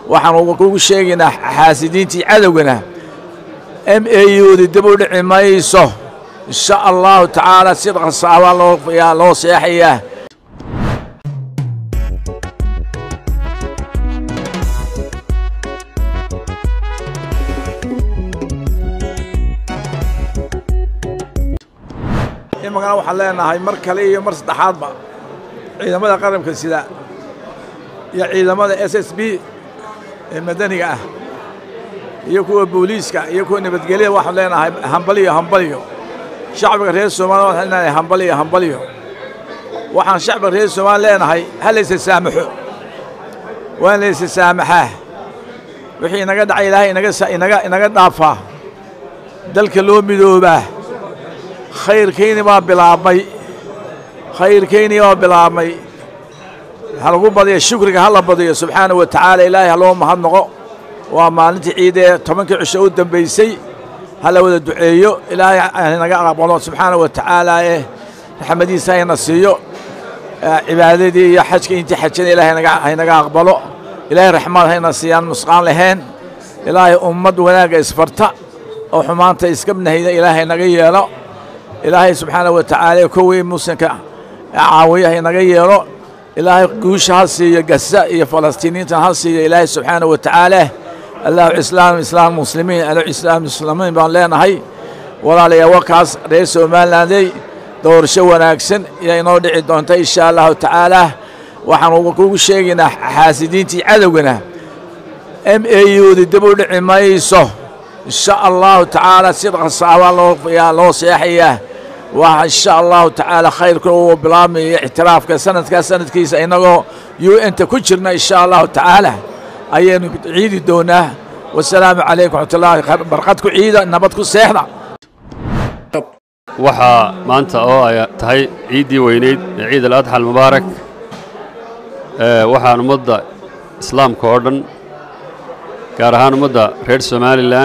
waxaan ugu sheegaynaa xaasidiintii cadowgana MAU-da dib u dhici mayso insha allahu tacaala sida qasaaba loo seexayaa magana waxaan leenahay mar kale iyo mar saddexaadba ciidamada qaranka sida iyo ciidamada SSB ee madaniga ah iyo kuwa booliiska iyo kuwa nabadgelyada waxaan leenahay hambaliyo shacbiga reer Soomaaliya waxaan leenahay hambaliyo waxaan shacbiga reer Soomaaliya leenahay hal saamaxo waan la saamaxaa wixii naga dhacay Ilaahay inaga dhaafaa dalka loo midoobaa khayrkeeni baa bilaabmay halagu badiyo shukriga hala badiyo subxaanahu wa tacaala ilaahay loo mahadnaqo waa maalintii ciidee 10 cisho u dambeysay hala wada duceeyo ilaahay naga aqbalo subxaanahu wa tacaala raxmadiisa ayna siiyo cibaadadii iyo xajka intii xajada ilaahay naga aqbalo ilaahay raxmad hayna siiyaan musqaan lahayn ilaahay ummad wanaaga isfarta oo xumaanta iska bnahayda ilaahay naga yeelo ilaahay subxaanahu wa tacaala kuwii muslimka caawiyaha inaga yeelo ilaahay guusha ha siiyo Gaza iyo Falastiiniinta ha siiyo ilaahay subxaanahu wa tacaala Allahu islaam muslimiin baan leenahay walaalayaal wakaas reer Soomaaliland doorasho wanaagsan iyo inoo dhici doonta insha Allahu tacaala waxaan ugu sheegaynaa xaasidiintii cadowgana MAU-da dib u dhici mayso insha Allahu tacaala sida qasaaba loo seexayaa وإن شاء الله تعالى خيركم وبلامي اعتراف سندكيس إنه أنت كجرنا إن شاء الله تعالى أيين عيد دونه والسلام عليكم ورحمة الله بركاتكم عيدا نبتكم سيحنا وحا ما أنت تهي عيدي وينيد عيد الأضحى المبارك وحا نمضى إسلام كوردن كارهان نمضى رير سومالي لان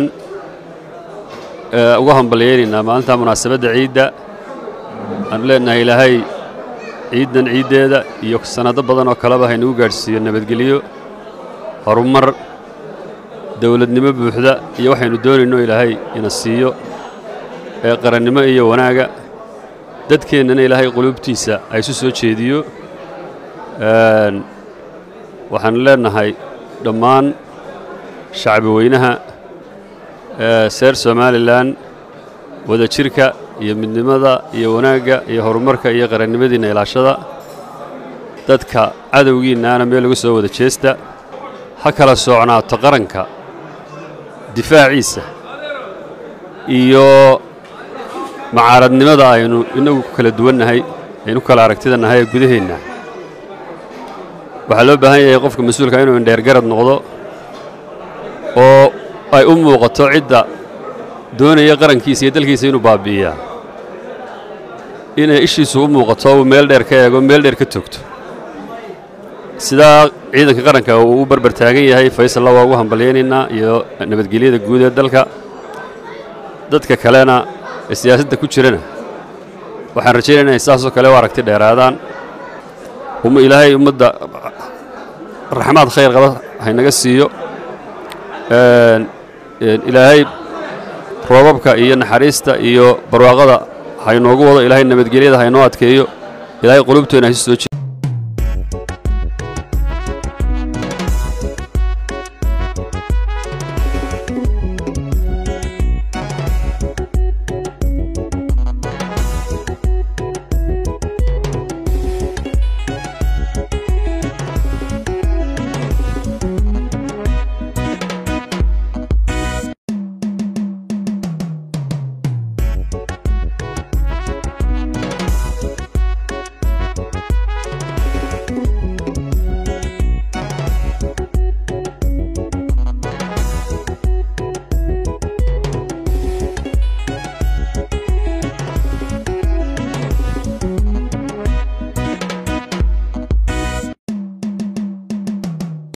وهم بلييننا ما أنت مناسبة عيدة أنا لأنها إلهي عيدنا عيدة يكسنا ضبضنا وكلابها ينوجرسي النبتجليو هرمر دولة نمى بوحدة يوحي ندور إنه إلهي ينسيو قرن نمى إيه وناجا دتك إننا إلهي قلوب تيسا أيسوسو تشيديو وحن لنا هاي دمان شعب وينها سير سومالي لان وذا شركة يمنمدا يوناجا يهرمركا يقرنمدينا إلاشدا dadka cadawgiina ana meel lagu soo wada jeesta ha kala soconaa taqaranka difaaciisa iyo macaaradnimada aynu inagu kala duwanahay aynu kala aragtidanahay gudaheena waxa loo baahan yahay qofka mas'uulka inuu indheer garad noqdo oo ay u muuqato cidda doonaya qarankiisa iyo dalkiisa inuu baabi'iyo inay ishiisu u muuqato meel dheer ka eego meel dheer ka togto sida ciidanka qaranka uu barbar taagan yahay Faysal waa ugu hambalyeynayna iyo nabadgelyada guud ee dalka dadka kalena siyaasadda ku jirana waxaan rajaynaynaa isaasoo kale oo aragti dheeraadaan ilaahay ummadda raxmad khayr qaba haynaga siiyo ilaahay roobabka iyo naxariista iyo barwaaqada haynoogu wado ilaahay nabadgelyada haynoo adkeeyo ilaahay qulubteena ha soo